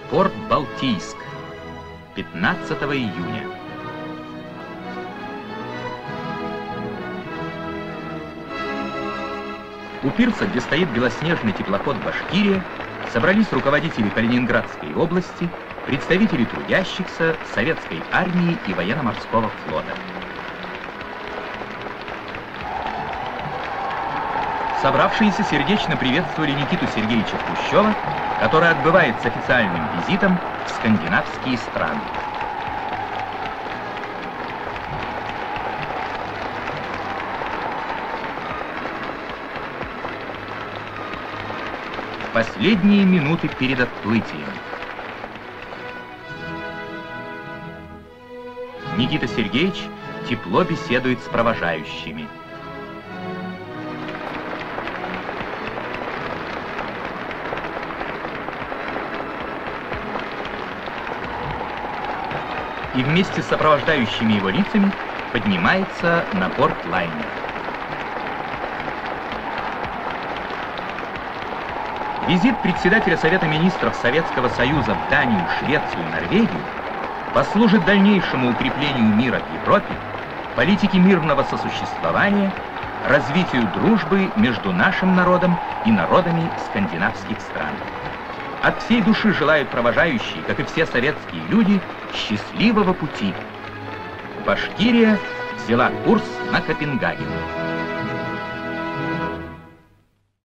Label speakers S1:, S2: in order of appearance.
S1: Порт Балтийск, 15 июня. У пирса, где стоит белоснежный теплоход «Башкирия», собрались руководители Калининградской области, представители трудящихся, советской армии и военно-морского флота. Собравшиеся сердечно приветствовали Никиту Сергеевича Хрущева, который отбывает с официальным визитом в скандинавские страны. Последние минуты перед отплытием. Никита Сергеевич тепло беседует с провожающими. И вместе с сопровождающими его лицами поднимается на борт лайнера. Визит председателя Совета министров Советского Союза в Данию, Швецию и Норвегию послужит дальнейшему укреплению мира в Европе, политике мирного сосуществования, развитию дружбы между нашим народом и народами скандинавских стран. От всей души желают провожающие, как и все советские люди, счастливого пути. Башкирия взяла курс на Копенгаген.